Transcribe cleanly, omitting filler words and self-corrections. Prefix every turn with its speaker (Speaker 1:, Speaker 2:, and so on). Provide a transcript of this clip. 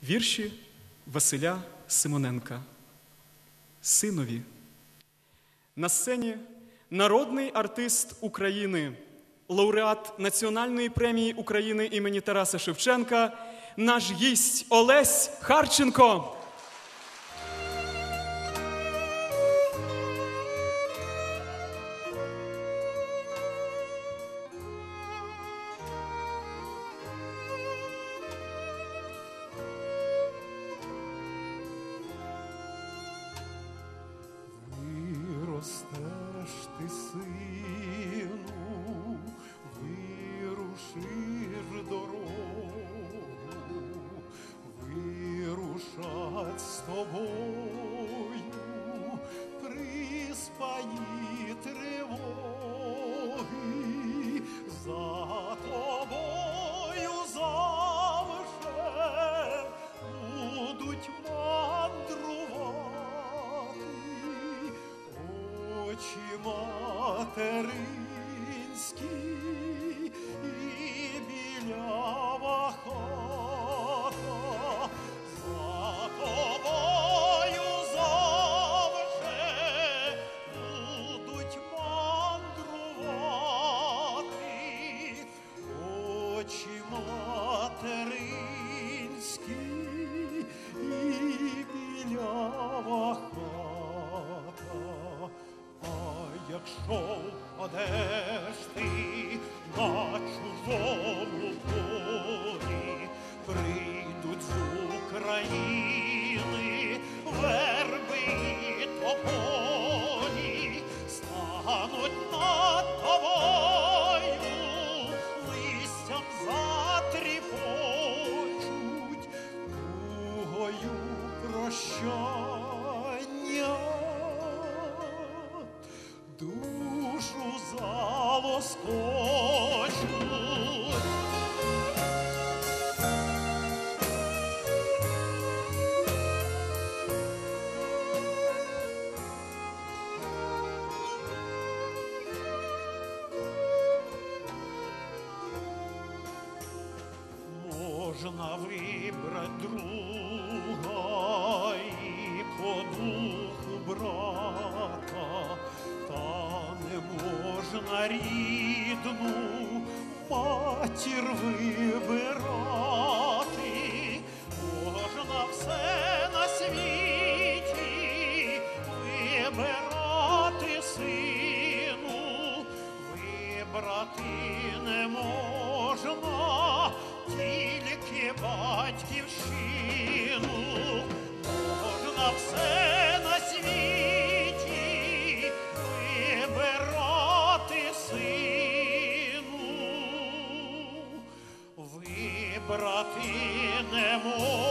Speaker 1: Вірші Василя Симоненка. Синові. На сцені народний артист України, лауреат Національної премії України імені Тараса Шевченка, наш гість Олесь Харченко.
Speaker 2: Виростеш ти, сину, вирушиш дорогу, вирушать з тобою приспані тривоги, за тобою завше будуть мандрувати очі материнські і білява хата. За тобою завше будуть мандрувати очі материнські і білява хата. Якщо впадеш ти на чужому полі, прийдуть з України верби і тополі, стануть над тобою, листям затріпочуть, тугою прощання душу залоскочуть. Можна вибрать друга і по духу брата, та не можна рідну матір вибирати. Можна все на світі вибирати, сину, вибрати не можна тільки батьківщину. Можна все на світі вибирати, сину, вибрати не можна